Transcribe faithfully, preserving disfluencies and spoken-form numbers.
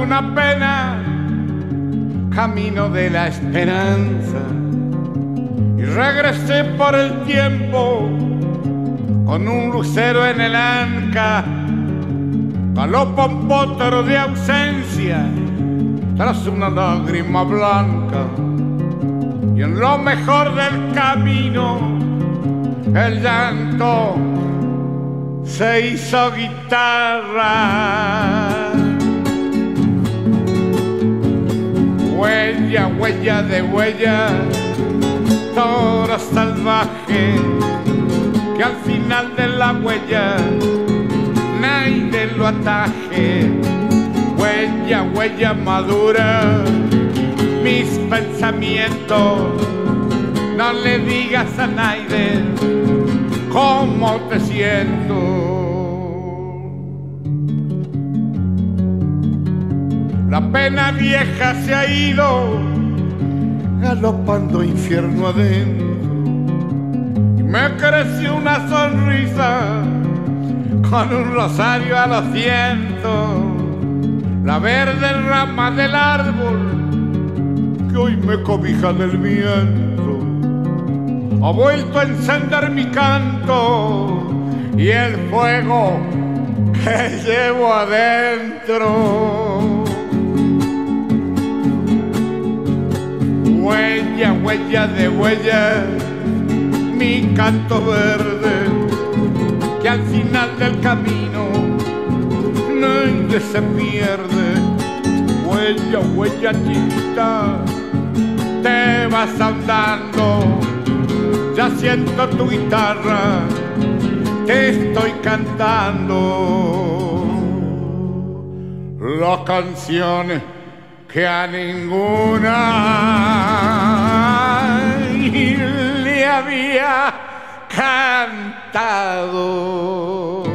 una pena, camino de la esperanza, y regresé por el tiempo con un lucero en el anca. Galopa un potro de ausencia tras una lágrima blanca, y en lo mejor del camino el llanto se hizo guitarra. Huella, huella de huella, toro salvaje, que al final de la huella nadie lo ataje. Huella, huella madura, mis pensamientos, no le digas a nadie cómo te siento. La pena vieja se ha ido galopando infierno adentro, y me creció una sonrisa con un rosario a los cientos. La verde rama del árbol que hoy me cobija del viento ha vuelto a encender mi canto y el fuego que llevo adentro. Huella, huella de huella, mi canto verde, que al final del camino nadie se pierde. Huella, huella chiquita, te vas andando, ya siento tu guitarra, te estoy cantando las canciones que a ninguna le había cantado.